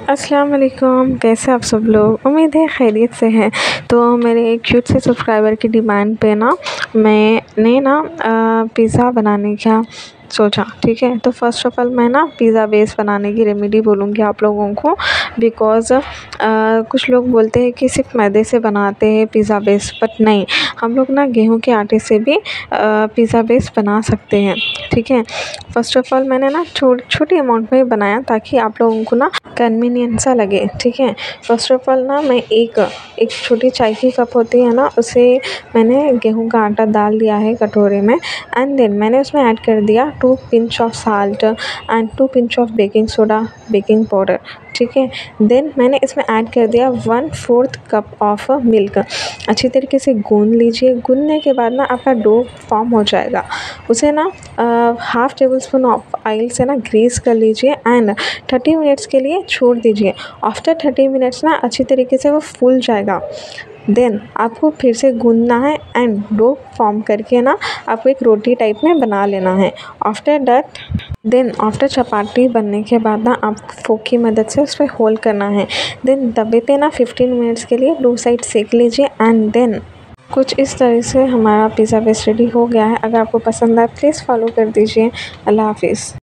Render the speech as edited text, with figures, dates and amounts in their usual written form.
अस्सलाम वालेकुम, कैसे आप सब लोग। उम्मीद है खैरियत से हैं। तो मेरे एक क्यूट से सब्सक्राइबर की डिमांड पे ना मैंने ना पिज़्ज़ा बनाने का सोचा। ठीक है, तो फ़र्स्ट ऑफ़ ऑल मैं ना पिज़्ज़ा बेस बनाने की रेमेडी बोलूँगी आप लोगों को, बिकॉज़ कुछ लोग बोलते हैं कि सिर्फ मैदे से बनाते हैं पिज़्ज़ा बेस, बट नहीं, हम लोग ना गेहूं के आटे से भी पिज़्ज़ा बेस बना सकते हैं। ठीक है, फ़र्स्ट ऑफ़ ऑल मैंने ना छोटी अमाउंट में बनाया ताकि आप लोगों को ना कन्वीनियंट सा लगे। ठीक है, फ़र्स्ट ऑफ़ ऑल ना मैं एक छोटी चाय की कप होती है ना, उसे मैंने गेहूं का आटा डाल दिया है कटोरे में, एंड देन मैंने उसमें ऐड कर दिया 2 pinch of salt and 2 pinch of baking soda, baking powder. ठीक है, देन मैंने इसमें ऐड कर दिया 1/4 कप ऑफ मिल्क। अच्छी तरीके से गूंद लीजिए। गूंदने के बाद ना आपका डो फॉर्म हो जाएगा। उसे ना half tablespoon of oil से ना ग्रीस कर लीजिए एंड 30 मिनट्स के लिए छोड़ दीजिए। आफ्टर 30 मिनट्स ना अच्छी तरीके से वो फूल जाएगा। देन आपको फिर से गूंदना है एंड डो फॉर्म करके ना आपको एक रोटी टाइप में बना लेना है। आफ्टर दैट आफ्टर चपाती बनने के बाद ना आप फोक की मदद से उस पर होल करना है। देन तवे पे ना 15 मिनट्स के लिए 2 साइड सेक लीजिए एंड देन कुछ इस तरह से हमारा पिज़्ज़ा बेस रेडी हो गया है। अगर आपको पसंद आए प्लीज़ फॉलो कर दीजिए। अल्लाह हाफिज़।